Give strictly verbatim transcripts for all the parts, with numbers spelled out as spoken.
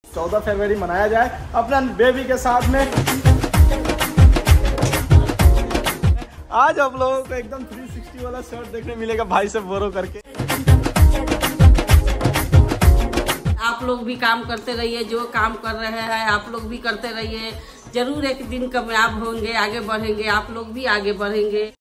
चौदह फरवरी मनाया जाए अपना बेबी के साथ में। आज आप लोगों को एकदम तीन सौ साठ वाला शर्ट देखने मिलेगा भाई से बोरो करके। आप लोग भी काम करते रहिए, जो काम कर रहे हैं आप लोग भी करते रहिए, जरूर एक दिन कामयाब होंगे, आगे बढ़ेंगे, आप लोग भी आगे बढ़ेंगे।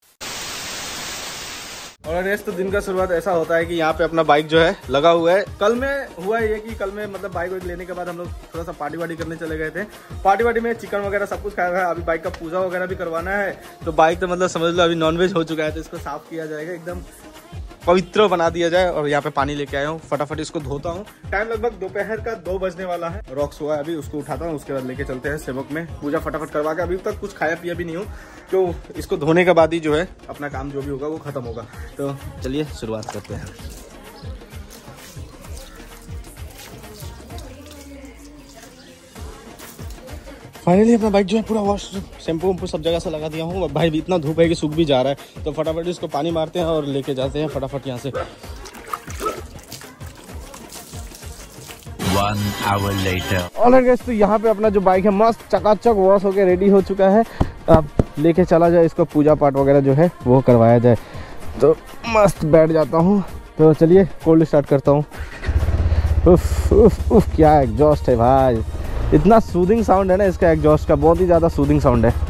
और रेस्ट तो दिन का शुरुआत ऐसा होता है कि यहाँ पे अपना बाइक जो है लगा हुआ है। कल में हुआ ये कि कल में मतलब बाइक वाइक लेने के बाद हम लोग थोड़ा सा पार्टी वार्टी करने चले गए थे। पार्टी वार्टी में चिकन वगैरह सब कुछ खाया है। अभी बाइक का पूजा वगैरह भी करवाना है, तो बाइक तो मतलब समझ लो अभी नॉनवेज हो चुका है, तो इसको साफ किया जाएगा, एकदम पवित्र बना दिया जाए। और यहाँ पे पानी लेके आया हूँ, फटाफट इसको धोता हूँ। टाइम लगभग दोपहर का दो बजने वाला है। रॉक्स हुआ है अभी, उसको उठाता हूँ, उसके बाद लेके चलते हैं सेवक में। पूजा फटाफट करवा के, अभी तक कुछ खाया पिया भी नहीं हूँ, तो इसको धोने के बाद ही जो है अपना काम जो भी होगा वो खत्म होगा। तो चलिए शुरुआत करते हैं। फाइनली अपना बाइक जो है पूरा वॉश, शैम्पू वैम्पू सब जगह से लगा दिया हूँ। भाई भी इतना धूप है कि सूख भी जा रहा है, तो फटाफट इसको पानी मारते हैं और लेके जाते हैं फटाफट यहाँ से। One hour later. Alright guys, तो यहाँ पे अपना जो बाइक है मस्त चकाचक वॉश होके रेडी हो चुका है। अब लेके चला जाए इसको, पूजा पाठ वगैरह जो है वो करवाया जाए। तो मस्त बैठ जाता हूँ। तो चलिए कोल्ड स्टार्ट करता हूँ। उफ उफ उफ, क्या एग्जॉस्ट है भाई, इतना सूदिंग साउंड है ना इसका एग्जॉस्ट का, बहुत ही ज़्यादा सूदिंग साउंड है।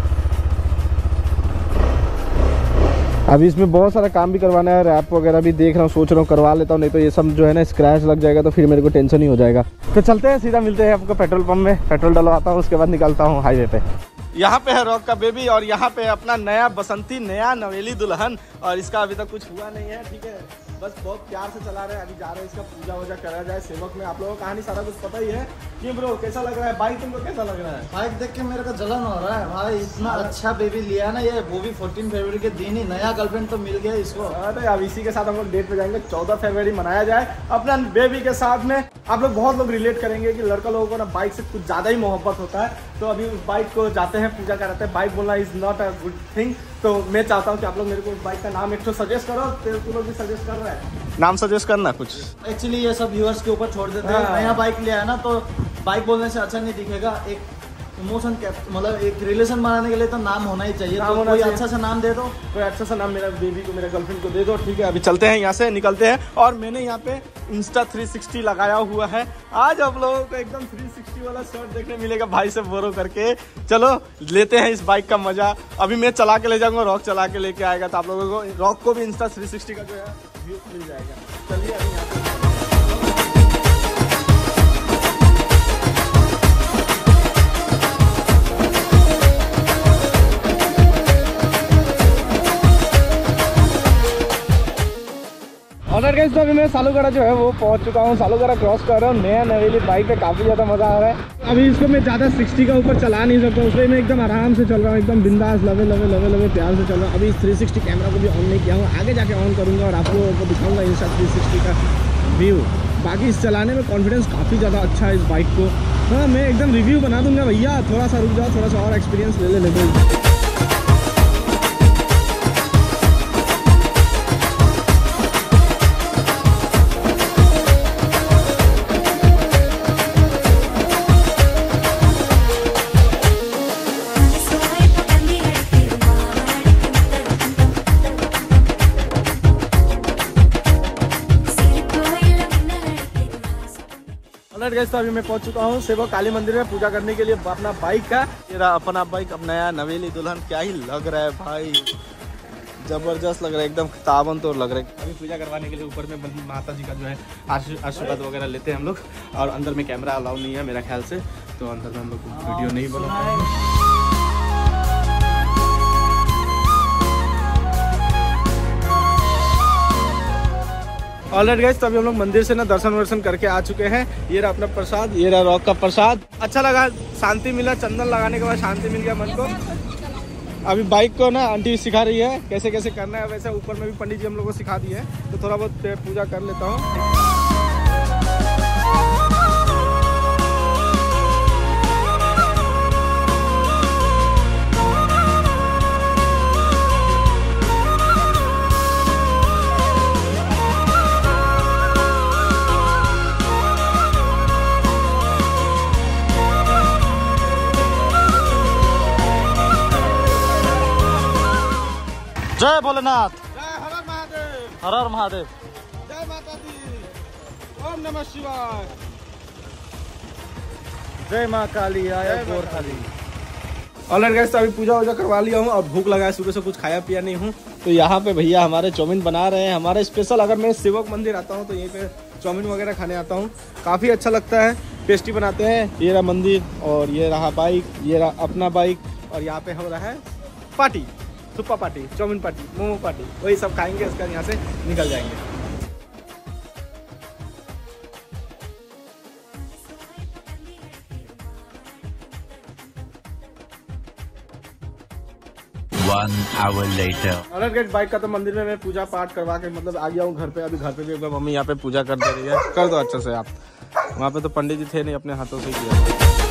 अभी इसमें बहुत सारा काम भी करवाना है, रैप वगैरह भी देख रहा हूँ, सोच रहा हूँ करवा लेता हूँ, नहीं तो ये सब जो है ना स्क्रैच लग जाएगा, तो फिर मेरे को टेंशन ही हो जाएगा। तो चलते हैं, सीधा मिलते हैं आपको पेट्रोल पंप में, पेट्रोल डलवाता हूँ, उसके बाद निकलता हूँ हाईवे पे। यहाँ पे है रॉक का बेबी और यहाँ पे अपना नया बसंती, नया नवेली दुल्हन, और इसका अभी तक कुछ हुआ नहीं है, ठीक है, बस बहुत प्यार से चला रहे हैं। अभी जा रहे हैं, इसका पूजा वूजा करा जाए सेवक में। आप लोगों को कहानी सारा कुछ पता ही है। क्यों ब्रो, कैसा लग रहा है बाइक, तुमको कैसा लग रहा है? बाइक देख के मेरे को जलन हो रहा है भाई, इतना अच्छा बेबी लिया ना ये, वो भी चौदह फरवरी के दिन ही। नया गर्लफ्रेंड तो मिल गया इसको। अरे अब इसी के साथ हम लोग डेट पे जाएंगे, चौदह फरवरी मनाया जाए अपना बेबी के साथ में। आप लोग बहुत लोग रिलेट करेंगे कि लड़का लोगों को ना बाइक से कुछ ज्यादा ही मोहब्बत होता है, तो अभी उस बाइक को जाते हैं, पूजा कराते हैं। बाइक बोलना is not a good thing, तो मैं चाहता हूँ कि आप लोग मेरे को उस बाइक का नाम एक तो सजेस्ट करो। तू लोग भी सजेस्ट कर रहे हैं, नाम सजेस्ट करना कुछ। एक्चुअली ये सब व्यूअर्स के ऊपर छोड़ देते हैं। नया बाइक लिया है ना, तो बाइक बोलने से अच्छा नहीं दिखेगा। एक इमोशन, मतलब एक रिलेशन बनाने के लिए तो नाम होना ही चाहिए। तो कोई अच्छा सा नाम दे दो, कोई अच्छा सा नाम मेरा बेबी को, मेरे गर्लफ्रेंड को दे दो, ठीक है। अभी चलते हैं, यहाँ से निकलते हैं। और मैंने यहाँ पे इंस्टा थ्री सिक्सटी लगाया हुआ है। आज आप लोगों को एकदम तीन सौ साठ वाला शर्ट देखने मिलेगा भाई से बोरो करके। चलो लेते हैं इस बाइक का मजा। अभी मैं चला के ले जाऊंगा, रॉक चला के लेके आएगा, तो आप लोगों को रॉक को भी इंस्टा थ्री सिक्सटी का जो है व्यू मिल जाएगा। चलिए अभी यहाँ पे ऑलराइट गाइस, तो अभी मैं सालूगढ़ा जो है वो पहुंच चुका हूँ। सालूगढ़ा क्रॉस कर रहा हूँ। नया नवेली बाइक पे काफ़ी ज़्यादा मज़ा आ रहा है। अभी इसको मैं ज़्यादा साठ का ऊपर चला नहीं सकता, उसमें मैं एकदम आराम से चल रहा हूँ, एकदम बिंदास, लवे लवे लवे लवे प्यार से चल रहा हूँ। अभी तीन सौ साठ कैमरा को भी ऑन नहीं किया हूँ, आगे जाके ऑन करूँगा और आप लोगों को दिखाऊँगा इंस्टा तीन सौ साठ का व्यू। बाकी इस चलाने में कॉन्फिडेंस काफ़ी ज़्यादा अच्छा है इस बाइक को। हाँ, मैं एकदम रिव्यू बना दूँगा भैया, थोड़ा सा रुक जाओ, थोड़ा सा और एक्सपीरियंस ले ले लेते। तो अभी मैं पहुंच चुका हूं सेवक काली मंदिर में पूजा करने के लिए अपना बाइक का। मेरा अपना बाइक, अब नया नवेली दुल्हन, क्या ही लग रहा है भाई, जबरदस्त लग रहा है, एकदम ताबन तोड़ लग रहा है। अभी पूजा करवाने के लिए ऊपर में माता जी का जो है आशीर्वाद वगैरह लेते हैं हम लोग। और अंदर में कैमरा अलाउ नहीं है मेरा ख्याल से, तो अंदर में हम लोग वीडियो नहीं बना पाएंगे। ऑलराइट गाइस, तो अभी हम लोग मंदिर से ना दर्शन वर्शन करके आ चुके हैं। ये रहा अपना प्रसाद, ये रहा रॉक का प्रसाद। अच्छा लगा, शांति मिला, चंदन लगाने के बाद शांति मिल गया मन को। अभी बाइक को ना आंटी सिखा रही है कैसे कैसे करना है, वैसे ऊपर में भी पंडित जी हम लोग को सिखा दिए हैं, तो थोड़ा बहुत पूजा कर लेता हूँ। जय भोलेनाथ, जय हर हर महादेव, हर हर महादेव, जय माता दी, ओम नमः शिवाय, जय माँ काली आया गोरखाली। ऑलराइट गाइस, तो अभी पूजा वूजा करवा लिया हूँ और भूख लगा है, सुबह से कुछ खाया पिया नहीं हूँ। तो यहाँ पे भैया हमारे चाउमीन बना रहे हैं, हमारे स्पेशल। अगर मैं सेवक मंदिर आता हूँ तो यहीं पे चाउमीन वगैरह खाने आता हूँ, काफ़ी अच्छा लगता है, टेस्टी बनाते हैं। ये रहा मंदिर और ये रहा बाइक, ये रहा अपना बाइक, और यहाँ पे हो रहा है party, thukpa party, chowmein party, momo party, वही सब खाएंगे, उसके बाद यहाँ से निकल जाएंगे। One hour later. Alright guys, bike का तो मंदिर में मैं पूजा पाठ करवा के मतलब आ गया हूँ घर पे। अभी घर पे भी एक बार मम्मी यहाँ पे पूजा कर दे रही है, कर दो अच्छे से आप। वहाँ पे तो पंडित जी थे नहीं, अपने हाथों से किया।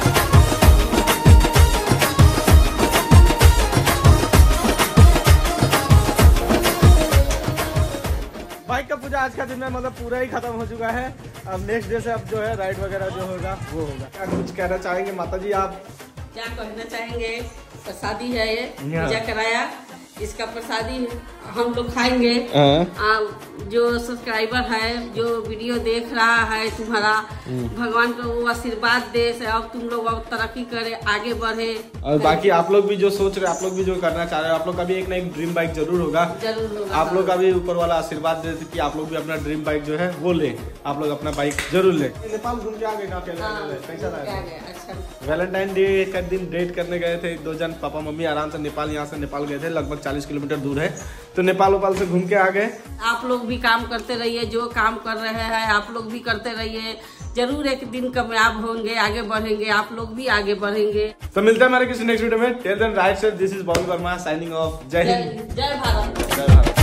बाइक का पूजा आज का दिन में मतलब पूरा ही खत्म हो चुका है। अब नेक्स्ट डे से अब जो है राइड वगैरह जो होगा वो होगा। क्या कुछ कहना चाहेंगे माता जी आप? क्या कहना चाहेंगे, प्रसादी है ये, पूजा कराया, इसका प्रसादी हम लोग खाएंगे। आ, जो सब्सक्राइबर है, जो वीडियो देख रहा है तुम्हारा, भगवान को वो आशीर्वाद दे, अब तुम लोग और तरक्की करे, आगे बढ़े। और बाकी आप लोग भी जो सोच रहे, आप लोग भी जो करना चाह रहे हो, आप लोग का भी एक ना एक ड्रीम बाइक जरूर होगा, जरूर होगा। आप लोग का भी ऊपर वाला आशीर्वाद दे कि आप लोग भी अपना ड्रीम बाइक जो है वो ले, आप लोग अपना बाइक जरूर ले। नेपाल घूम के आ गए, कैसा लगा? वैलेंटाइन डे का दिन डेट करने गए थे दो जन, पापा मम्मी आराम से नेपाल, यहाँ से नेपाल गए थे, लगभग चालीस किलोमीटर दूर है, तो नेपाल उपाल से घूम के आ गए। आप लोग भी काम करते रहिए, जो काम कर रहे हैं आप लोग भी करते रहिए, जरूर एक दिन कामयाब होंगे, आगे बढ़ेंगे, आप लोग भी आगे बढ़ेंगे। तो मिलते हैं हमारे किसी नेक्स्ट वीडियो में। टिल देन राइट से this is Babu Verma signing off. जय हिंद, जय भारत। जय भारत।